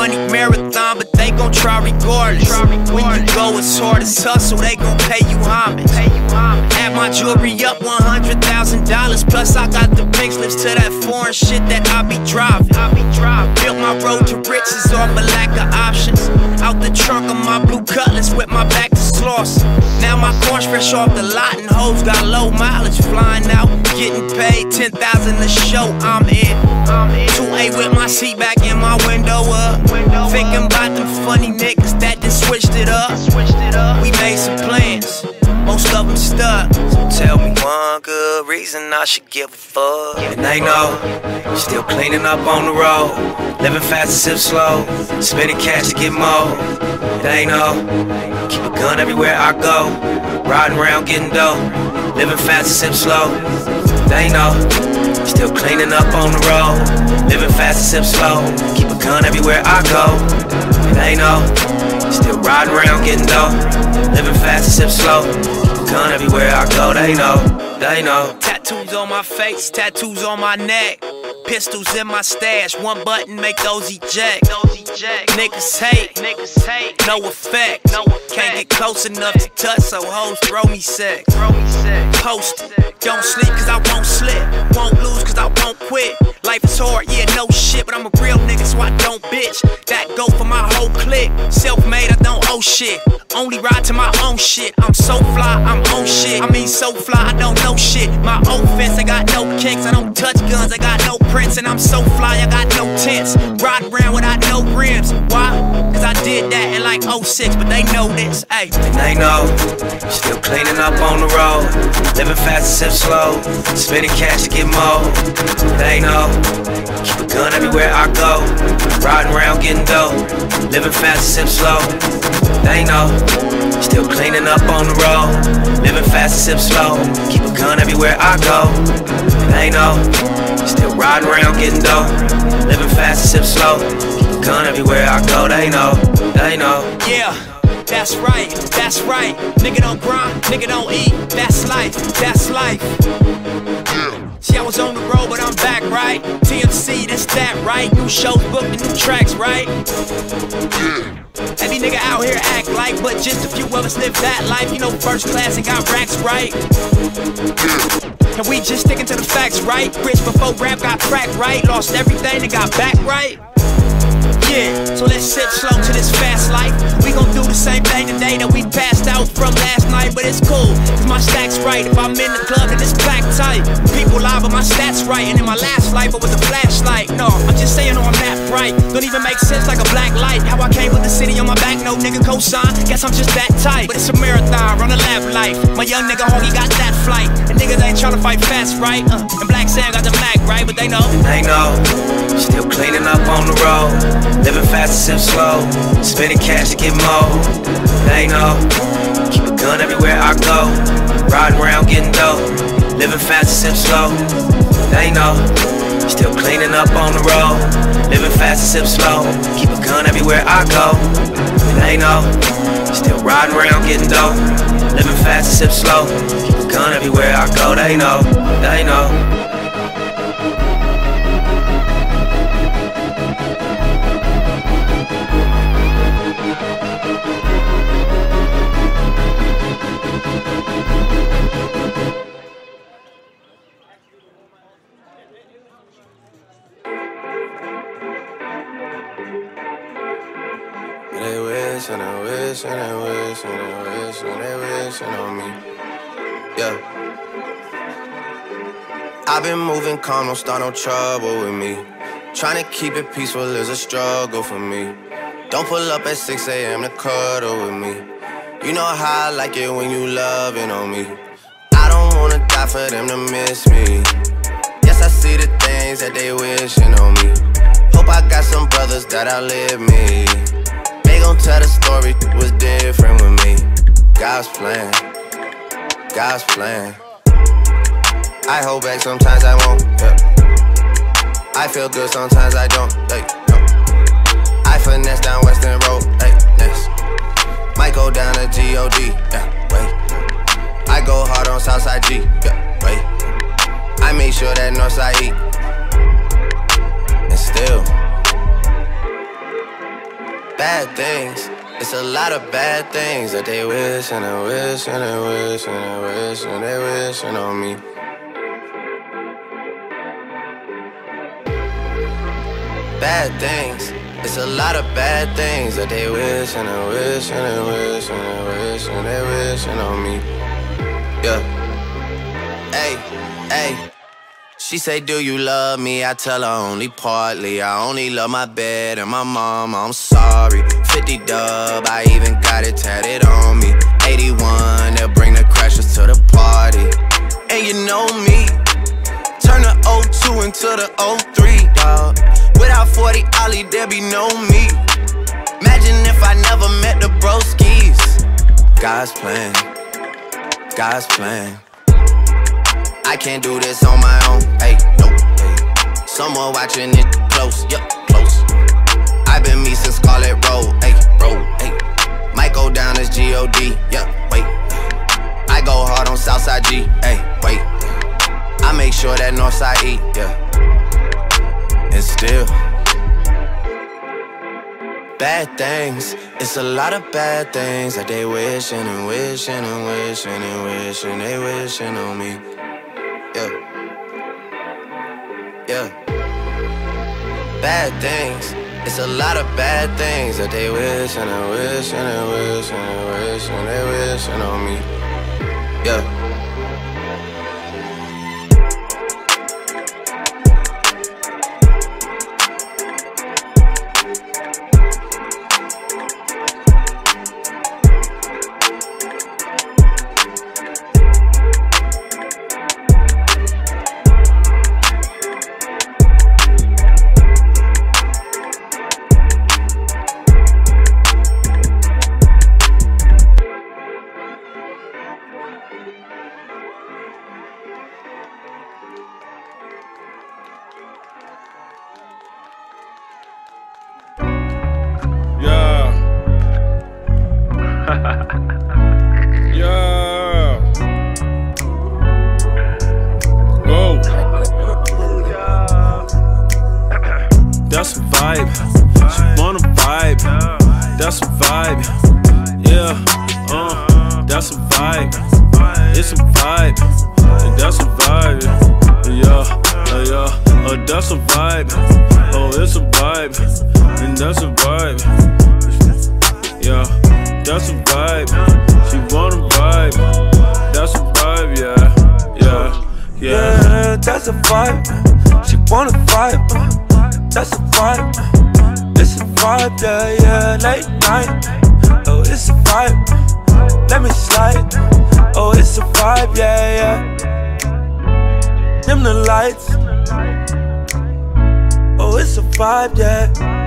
money marathon, but they gon' try regardless. When you go as hard as hustle, they gon' pay you homage. Add my jewelry up $100,000, plus I got the pink slips to that foreign shit that I be driving. Built my road to riches off a lack of options. Out the trunk of my blue Cutlass with my back to Slauson. Now my corn's fresh off the lot and hoes got low mileage. Flying out, getting paid $10,000 a show. I'm in 2A with my seat back in my window up. Thinking about them funny niggas that just switched it up. We made some plans, most of them stuck. So tell me one good reason I should give a fuck. And they know, still cleaning up on the road, living fast and sip slow, spending cash to get more. They know, keep a gun everywhere I go, riding around getting dope, living fast and sip slow. They know, still cleaning up on the road, living fast and sip slow, keep a gun everywhere I go. They know, still riding around getting dope, living fast and sip slow, keep a gun everywhere I go. They know. Tattoos on my face, tattoos on my neck, pistols in my stash, one button make those eject. Niggas hate, no effect. Can't get close enough to touch, so hoes throw me sex. Post it, don't sleep cause I won't slip, won't lose cause I won't quit. Life is hard, yeah, no shit, but I'm a real nigga so I don't bitch. That go for my whole clique, self-made, I don't owe shit. Only ride to my own shit, I'm so fly, I'm on shit. I mean so fly, I don't know shit. My offense, I got no kinks, I don't touch guns, I got no prints. And I'm so fly, I got no tents, ride around without no rims. Why? Cause I did that in like 06, but they know this, ayy. And they know, still cleaning up on the road, living fast and sip slow, spending cash to get more. They know, keep a gun everywhere I go, riding around getting dope, living fast and sip slow. They know, still cleaning up on the road, living fast and sip slow, keep a gun everywhere I go. They know, still riding around getting dope, living fast and sip slow, keep a gun everywhere I go. They know. Yeah. That's right. Nigga don't grind, nigga don't eat. That's life. See, I was on the road, but I'm back, right? TMC, that's that, right? New shows booked and new tracks, right? Every nigga out here act like, but just a few of us live that life. You know, first class and got racks, right? And we just sticking to the facts, right? Rich before rap got cracked, right? Lost everything and got back, right? Yeah, so let's sip slow to this fast life. We gon' do the same thing today that we passed out from last night. But it's cool, cause my stack's right. If I'm in the club, then it's packed tight. People lie, but my stats right. And in my last life, it was a flashlight. No, I'm just saying, no, I'm that bright. Don't even make sense like a black light. How I came with the city on my back, no nigga cosign. Guess I'm just that tight. But it's a marathon, run a lap life. My young nigga Hoggy got that flight. And niggas ain't tryna fight fast, right? And Black Sam got the Mac, right? But they know. They know, still cleaning up on the road, living fast and sip slow, spending cash to get more. They know, keep a gun everywhere I go, riding around getting dope, living fast and sip slow. They know, still cleaning up on the road, living fast and sip slow, keep a gun everywhere I go. They know, still riding around getting dope, living fast and sip slow, keep a gun everywhere I go. They know. Wishing on me. Yeah. I've been moving calm, don't start no trouble with me. Trying to keep it peaceful is a struggle for me. Don't pull up at 6 a.m. to cuddle with me. You know how I like it when you loving on me. I don't wanna die for them to miss me. Yes, I see the things that they wishing on me. Hope I got some brothers that outlive me. They gon' tell the story was different with me. God's plan, God's plan. I hold back, sometimes I won't, yeah. I feel good, sometimes I don't, hey, no. I finesse down Western Road, hey, next. Might go down to G.O.D., yeah, wait. I go hard on Southside G, yeah, wait. I make sure that Northside eat. And still bad things. It's a lot of bad things that they wish and they wish and they wish and they wish and they wishing on me. Bad things. It's a lot of bad things that they wish and they wish and they wish and they wish and they wishing on me. Yeah. Hey, hey. She say, do you love me? I tell her only partly. I only love my bed and my mama, I'm sorry. 50 dub, I even got it tatted on me. 81, they'll bring the crashers to the party. And you know me, turn the 02 into the 03, dawg. Without 40 Ollie, there be no me. Imagine if I never met the broskies. God's plan, God's plan. I can't do this on my own, hey, no, hey. Someone watching it close, yup, close. I've been me since Scarlet Road, hey, road, hey. Might go down as G.O.D., yeah, wait. I go hard on Southside G, hey, wait. I make sure that Northside eat, yeah. And still, bad things. It's a lot of bad things that they wishing and wishing and wishing and wishing they wishing on me. Yeah, yeah. Bad things. It's a lot of bad things that they wish and they wish and they wish and they wish and they wishing on me. Yeah. Yeah. Whoa. That's a vibe. She wanna vibe. That's a vibe. Yeah. That's a vibe. It's a vibe. That's a vibe. Yeah. Yeah. That's a vibe. Oh, it's a vibe. And that's a vibe. Yeah. That's a vibe. She wanna vibe. That's a vibe, yeah. Yeah, yeah. Yeah, that's a vibe. She wanna vibe. That's a vibe. It's a vibe, yeah, yeah. Late night. Oh, it's a vibe. Let me slide. Oh, it's a vibe, yeah, yeah. Dim the lights. Oh, it's a vibe, yeah.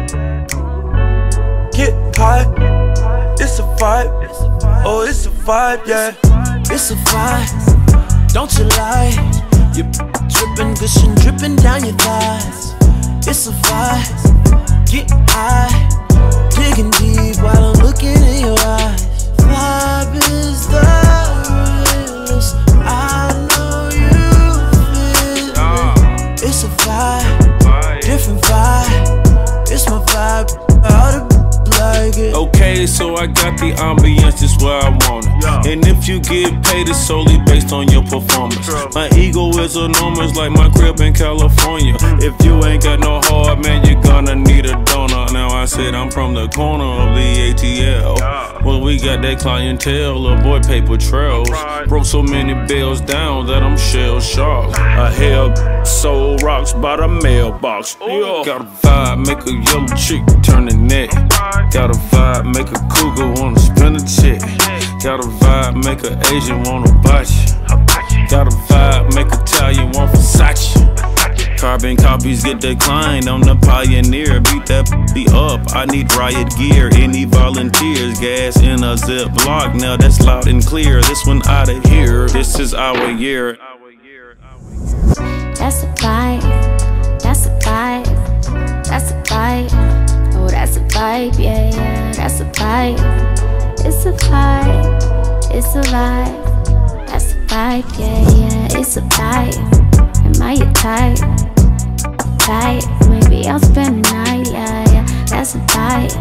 Get high. It's a vibe, oh it's a vibe, yeah. It's a vibe, don't you lie. You're dripping, gushing, dripping down your thighs. It's a vibe, get high. Digging deep while I'm looking in your eyes. Vibe is the realest, I know you feel it. It's a vibe, different vibe. It's my vibe, all the like it. Okay, so I got the ambience just where I want it. And if you get paid, it's solely based on your performance. My ego is enormous like my crib in California. If you ain't got no heart, man, you're gonna need a donor. Now I said I'm from the corner of the ATL. Well, we got that clientele, little boy paper trails. Broke so many bills down that I'm shell-shocked. A hell soul rocks by the mailbox. Got a vibe, make a yellow chick turn the neck. Got a vibe, make a cougar wanna spin a check. Got a vibe, make a Asian wanna bite you. Got a vibe, make Italian want Versace. Carbon copies get declined, I'm the pioneer. Beat that beat up, I need riot gear. Any volunteers, gas in a Ziploc. Now that's loud and clear, this one out of here. This is our year. That's a vibe, that's a vibe, that's a vibe. Oh, that's a vibe, yeah, yeah, that's a vibe. It's a vibe, it's a vibe. That's a vibe, yeah, yeah, it's a vibe. Am I your type? Type, maybe I'll spend the night, yeah, yeah. That's a vibe,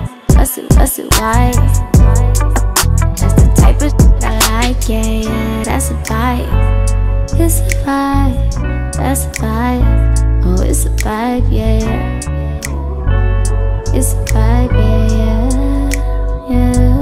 What's it, why? That's the type of shit I like, yeah, that's a vibe. It's a vibe, that's a vibe. Oh, it's a vibe, yeah. It's a vibe, yeah, yeah.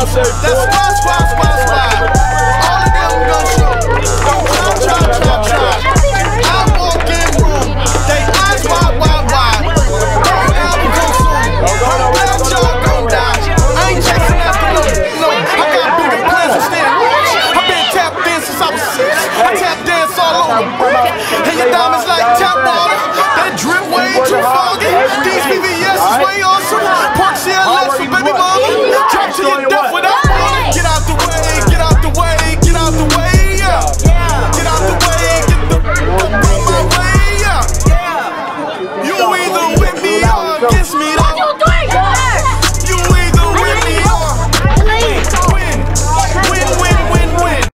say, boy.